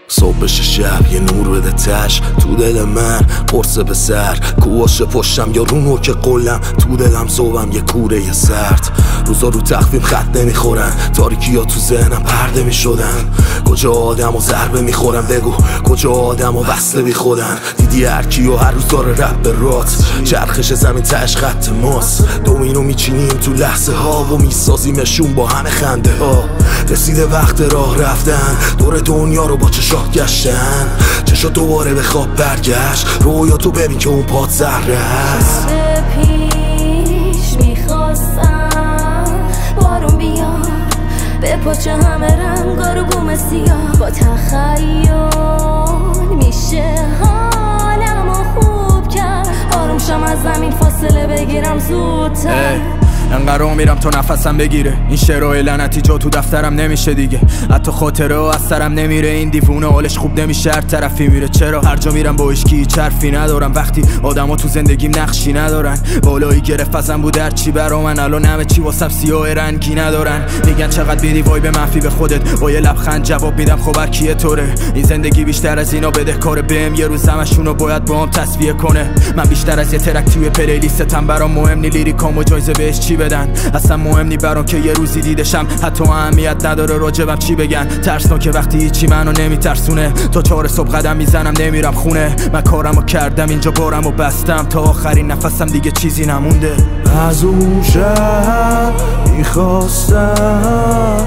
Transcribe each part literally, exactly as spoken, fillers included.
صبح بشه شب یه نور بده تش تو دل من قرص به سر کوهاش پشتم یا رو نوک قلم تو دلم صبحم یه کوره یه سرد روزا رو تخفیم خط نمیخورن تاریکی ها تو ذهنم پرده میشدن کجا آدم و ضربه میخورن بگو کجا آدم و وصله بی خودن دیدی هر کیو هر روز داره رب به رات چرخش زمین تش خط ماست دومینو میچینیم تو لحظه ها و میسازیمشون با همه خنده ها رسیده وقت راه رفتن دور دنیا رو با چشات گشتن چشا دوباره به خواب برگشت رویا تو ببین که اون پاد ذره هست پیش میخواستم بارون بیاد به پاچه همه رنگا رو بوم سیاه با تخیل میشه حالمو خوب کرد آروم شم از زمین فاصله بگیرم زودتر انقدر میرم تا نفسم بگیره این شعرهای لعنتی جا تو دفترم نمیشه دیگه حتی خاطره ها از سرم نمیره این دیوونه حالش خوب نمیشه هر طرفی میره چرا هر جا میرم با هیچکی چرفی ندارم وقتی آدما تو زندگیم نقشی ندارن بالایی گرفت ازم بود هر چی برا من الان همه چی واسم سیاه رنگی ندارن میگن چقدر بیدی وای به منفی به خودت با یه لبخند جواب میدم خب هر کیه طوره این زندگی بیشتر از اینا بدهکاره بهم یه روز همشونو باید با هم تصفیه کنه من بیشتر از یه ترک توی پلیلیستم برام مهم نی لیریکامو جایزه بهش چی بدن اصلا مهم نی برام که یه روزی دیدشم حتی اهمیت نداره راجبم چی بگن ترسناکه وقتی هیچی منو نمیترسونه تا چهار صبح قدم میزنم نمیرم خونه من کارمو کردم اینجا بارمو بستم تا آخرین نفسم دیگه چیزی نمونده از اون شب میخواستم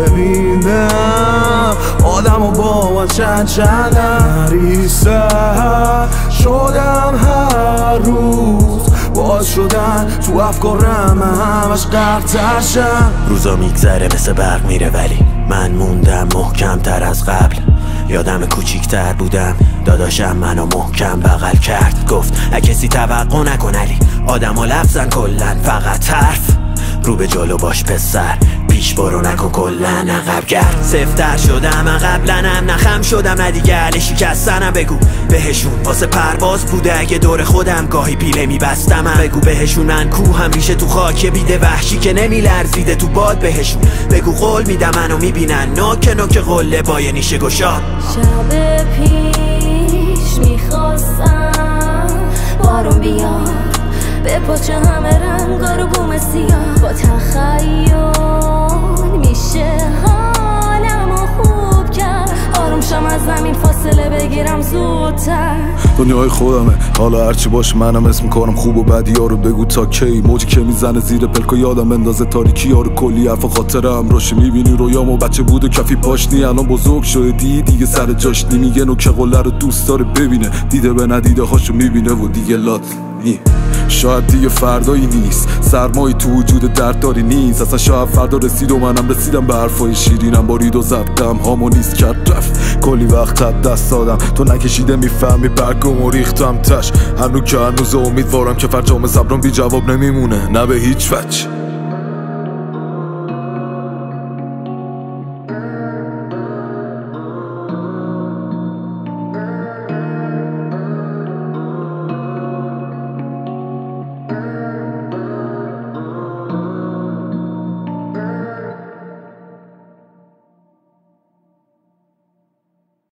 ببینم آدمو با من چند چندم نریسم شدم هر روز باز شدن تو افکارم همش غرق‌تر شم روزا میگذره مثل برق میره ولی من موندم محکم تر از قبل یادم کوچیکتر بودم داداشم منو محکم بغل کرد گفت کسی توقع نکن علی آدم ها لفظن کلن فقط حرف رو به جلو باش پسر پیش برو نکن کلن عقب گرد سفتر شدم قبلنم نخم شدم نه دیگه علی شکستنم بگو بهشون واسه پرواز بوده اگه دور خودم گاهی پیله میبستم بگو بهشون من کوهم ریشه تو خاک بیده وحشی که نمیلرزیده تو باد بهشون بگو قول میدم منو میبینن نوک نوک قله با یه نیشه گشاد شب پیش میخواستم بارون بیاد به پاچه همه رنگا رو بوم سیاه با تخیل میشه حالمو خوب کرد آروم شم از زمین فاصله بگیرم زودتر دنیای خودمه حالا هرچی باشه منم اسم کارم خوب و بدی ها رو بگو تا کی موجی که میزنه زیر پلکو یادم بندازه تاریکی ها رو کلی حرف و خاطره همراشه میبینی رویامو بچه بود و کفی پاشنی الان بزرگ شده دی دیگه سر جاش نمیگه نوکه قله رو دوست داره ببینه دیده به ندیده هاشو میبینه و دیگه لات نی شاید دیگه فردایی نیست سرمایی تو وجود دردداری نیست اصلا شاید فردا رسید و منم رسیدم به حرفای شیرینم بارید و زبطم هامو نیست کرد رفت کلی وقت دست دادم تو نکشیده میفهمی برگم و ریختم تش هنو که هنوز امیدوارم که فرجام صبرم بی جواب نمیمونه نه به هیچ وجه